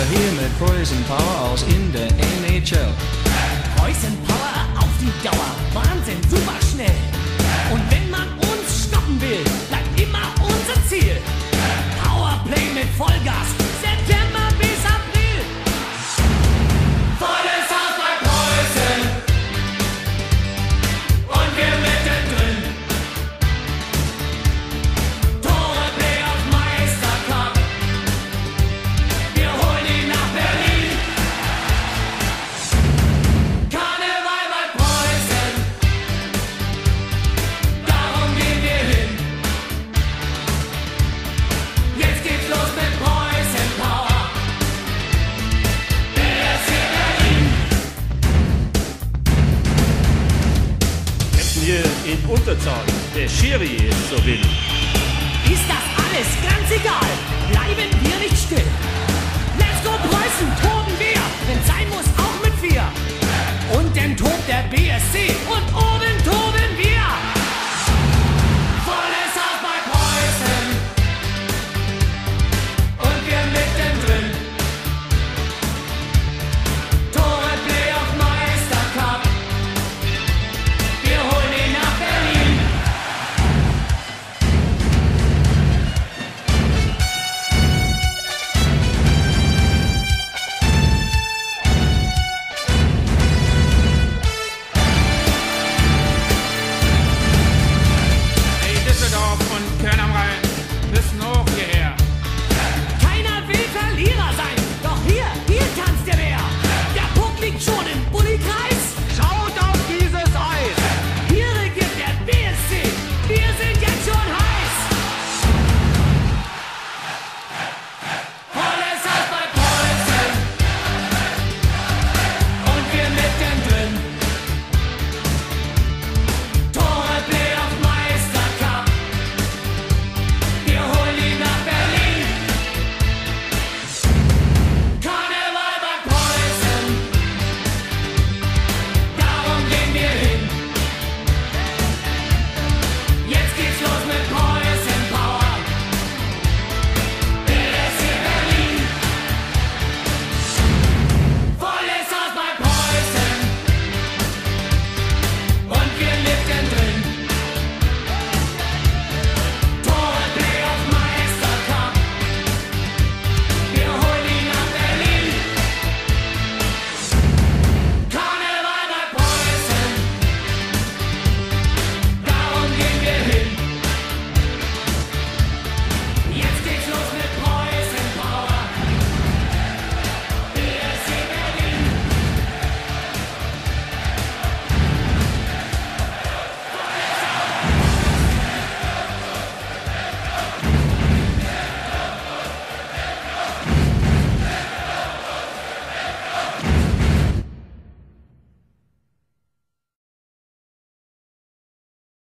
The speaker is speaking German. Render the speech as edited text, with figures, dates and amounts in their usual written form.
hier mit Preußen Power aus in der NHL. Preußen Power auf die Dauer, Wahnsinn, super schnell. Und wenn man uns stoppen will, bleibt immer unser Ziel. Powerplay mit Vollgas, September bis April. Volles Haus bei Preußen und wir mittendrin. Tore, Playoff, Meistercup, wir holen ihn nach Berlin. Karneval bei Preußen, darum gehen wir hin. Jetzt geht's los mit Preußen Power. BSC Berlin. Kämpfen hier in Unterzahl. Der Schiri ist so wild. Ist das alles ganz egal? Bleiben wir nicht still. Let's go Preußen, toben wir, wenn sein muss auch mit 4. Und dann tobt der BSC